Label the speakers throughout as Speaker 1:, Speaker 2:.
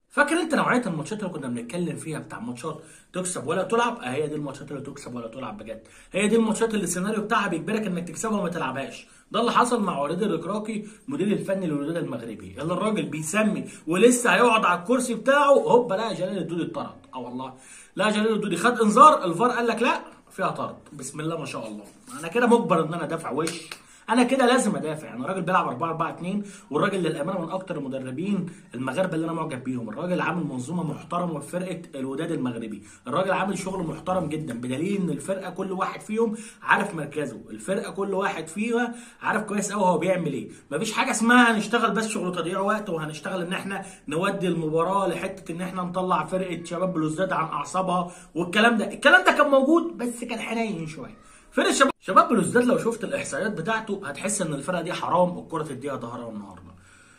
Speaker 1: فاكر انت نوعيه الماتشات اللي كنا بنتكلم فيها بتاع ماتشات تكسب ولا تلعب؟ هي دي الماتشات اللي تكسب ولا تلعب بجد. هي دي الماتشات اللي السيناريو بتاعها بيجبرك انك تكسبها وما تلعبهاش. ده اللي حصل مع وليد الركراكي مدير الفني للوداد المغربي، اللي الراجل بيسمي ولسه هيقعد على الكرسي بتاعه هوبا لا جلال الدودي اتطرد. والله لا، جلال الدودي خد انذار، الفار قال لك لا فيها طرد. بسم الله ما شاء الله، انا كده مجبر ان انا ادافع وش، انا كده لازم ادافع. يعني الراجل بيلعب 4-4-2، والراجل للامانه من اكتر المدربين المغاربه اللي انا معجب بيهم. الراجل عامل منظومه محترمه في فرقه الوداد المغربي، الراجل عامل شغل محترم جدا، بدليل ان الفرقه كل واحد فيهم عارف مركزه، الفرقه كل واحد فيها عارف كويس قوي هو بيعمل ايه. مفيش حاجه اسمها هنشتغل بس شغل تضييع وقت، وهنشتغل ان احنا نودي المباراه لحته ان احنا نطلع فرقه شباب بلوزداد عن اعصابها والكلام ده. الكلام ده كان موجود بس كان حنين شويه. فرقه شباب بلوزداد لو شفت الاحصائيات بتاعته هتحس ان الفرقه دي حرام الكره تديها ظهرها النهارده.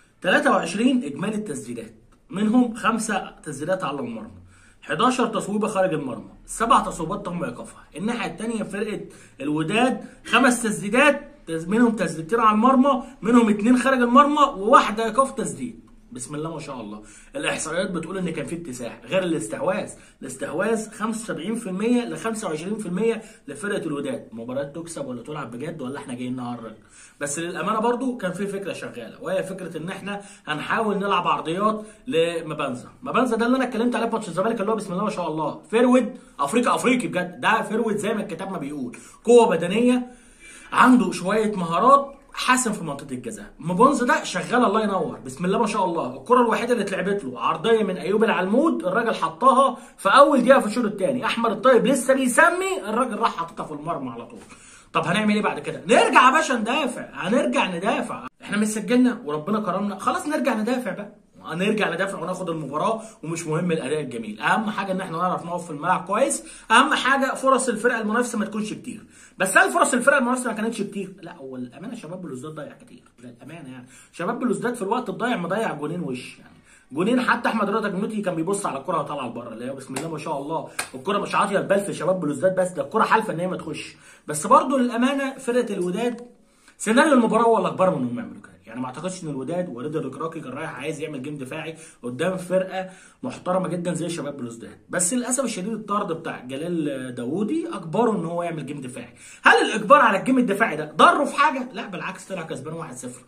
Speaker 1: 23 اجمالي التسديدات، منهم 5 تسديدات على المرمى، 11 تصويبه خارج المرمى، 7 تصويبات تم ايقافها. الناحيه الثانيه فرقه الوداد 5 تسديدات، منهم تسديدتين على المرمى، منهم 2 خارج المرمى وواحده ايقاف تسديد. بسم الله ما شاء الله. الاحصائيات بتقول ان كان في اتساع، غير الاستحواذ 75% ل 25% لفرقه الوداد. مباراه تكسب ولا تلعب بجد ولا احنا جايين نهرج؟ بس للامانه برضو كان في فكره شغاله، وهي فكره ان احنا هنحاول نلعب عرضيات لمبانزا. مبانزا ده اللي انا اتكلمت عليه في ماتش الزمالك، اللي هو بسم الله ما شاء الله فيرود افريقي بجد. ده فيرود زي ما الكتاب ما بيقول، قوه بدنيه، عنده شويه مهارات، حاسم في منطقه الجزاء. مبونز ده شغال الله ينور، بسم الله ما شاء الله. الكره الوحيده اللي اتلعبت له عرضيه من ايوب العلمود، الراجل حطها في اول دقيقه في الشوط الثاني. احمد الطيب لسه بيسمي، الراجل راح حاططها في المرمى على طول. طب هنعمل ايه بعد كده؟ نرجع يا باشا ندافع، هنرجع ندافع. احنا مش سجلنا وربنا كرمنا، خلاص نرجع ندافع بقى، هنرجع ندافع وناخد المباراه. ومش مهم الاداء الجميل، اهم حاجه ان احنا نعرف نقف في الملعب كويس. اهم حاجه فرص الفرقه المنافسه ما تكونش كتير. بس هل فرص الفرقه المنافسه ما كانتش كتير؟ لا، هو الامانه شباب بلوزداد ضيع كتير، للامانه يعني شباب بلوزداد في الوقت الضايع مضيع جونين وش، يعني جونين. حتى احمد رضا جنوتي كان بيبص على الكره طالعه لبره، اللي هي بسم الله ما شاء الله الكره مش عاطيه البال في شباب بلوزداد، بس ده الكره حالفه ان هي ما تخش. بس برضه للامانه فرقه الوداد سيناريو المباراه هو اللي اكبر من انهم يعملوا كده. يعني ما اعتقدش ان الوداد وليد الركراكي كان رايح عايز يعمل جيم دفاعي قدام فرقه محترمه جدا زي شباب بلوزداد، بس للاسف الشديد الطرد بتاع جلال داوودي اجبره ان هو يعمل جيم دفاعي. هل الاجبار على الجيم الدفاعي ده ضره في حاجه؟ لا بالعكس، طلع كسبان 1-0.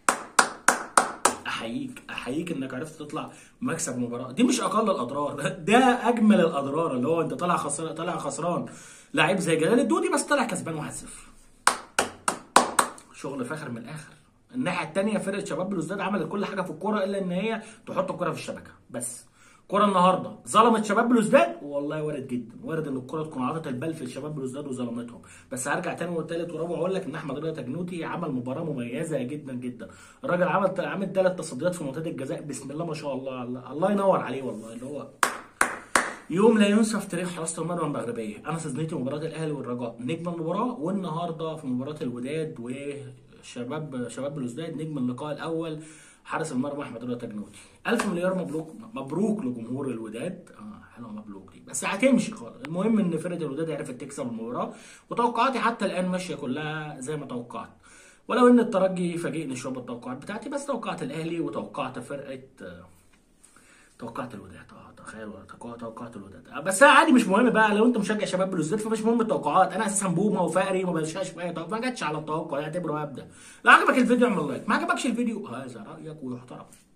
Speaker 1: احييك انك عرفت تطلع مكسب مباراه، دي مش اقل الاضرار، ده اجمل الاضرار، اللي هو انت طالع خسران لعيب زي جلال الدودي بس طلع كسبان 1-0. شغل فاخر من الاخر. الناحيه الثانيه فرقه شباب بلوزداد عملت كل حاجه في الكوره الا ان هي تحط الكوره في الشبكه بس. الكوره النهارده ظلمت شباب بلوزداد، والله وارد جدا، وارد ان الكوره تكون عاطت البال في شباب بلوزداد وظلمتهم. بس هرجع تاني وثالث ورابع واقول لك ان احمد رضا جنوتي عمل مباراه مميزه جدا جدا. الراجل عامل 3 تصديات في منطقه الجزاء، بسم الله ما شاء الله، الله ينور عليه والله. اللي هو يوم لا ينسى في تاريخ حراسه المرمى المغربيه. انا استثنيت مباراه الاهلي والرجاء نجم المباراه، والنهارده في مباراه الوداد شباب بلوزداد نجم اللقاء الاول حارس المرمى احمد رضا جنوتي. الف مليار مبروك لجمهور الوداد. حلوه مبروك دي، بس هتمشي خالص. المهم ان فرقه الوداد عرفت تكسب المباراه، وتوقعاتي حتى الان ماشيه كلها زي ما توقعت، ولو ان الترجي فاجئني شويه بالتوقعات بتاعتي. بس توقعت الاهلي وتوقعت توقعت الوداد. تخيل توقعت الوداد. بس عادي مش مهم بقى، لو انت مشجع شباب بلوزداد فمش مهم التوقعات. انا اساسا بومه وفقري وما بلشاش في اي توقع، ما جاتش على التوقع، اعتبره ابدا. لو عجبك الفيديو اعمل لايك، ما عجبكش الفيديو هذا رايك ويحترم.